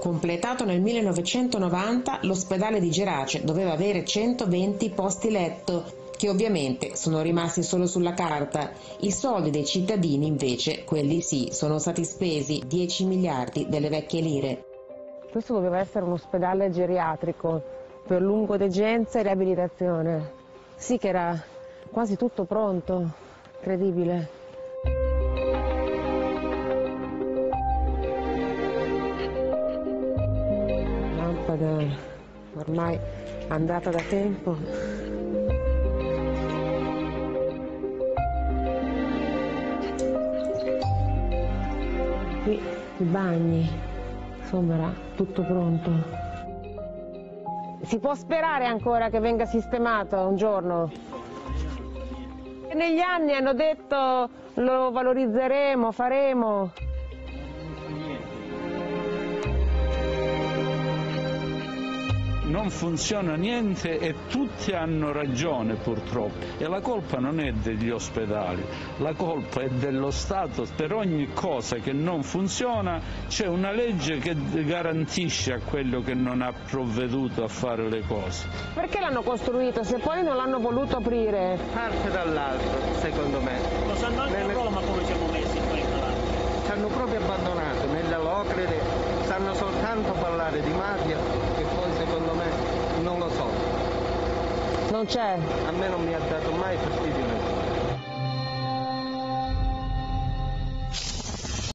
Completato nel 1990, l'ospedale di Gerace doveva avere 120 posti letto, che ovviamente sono rimasti solo sulla carta. I soldi dei cittadini invece, quelli sì, sono stati spesi, 10 miliardi delle vecchie lire. Questo doveva essere un ospedale geriatrico per lungodegenza e riabilitazione. Sì che era quasi tutto pronto, incredibile. Lampada ormai andata da tempo. Qui i bagni, insomma era tutto pronto. Si può sperare ancora che venga sistemato un giorno? Negli anni hanno detto lo valorizzeremo, faremo. Non funziona niente e tutti hanno ragione purtroppo, e la colpa non è degli ospedali, la colpa è dello Stato. Per ogni cosa che non funziona c'è una legge che garantisce a quello che non ha provveduto a fare le cose. Perché l'hanno costruito se poi non l'hanno voluto aprire? Parte dall'altro, secondo me. Lo sanno anche a Roma come siamo messi qua in Calabria. Ci hanno proprio abbandonato, nella Locrede sanno soltanto parlare di mafia e poi secondo me non lo so. Non c'è. A me non mi ha dato mai fastidio.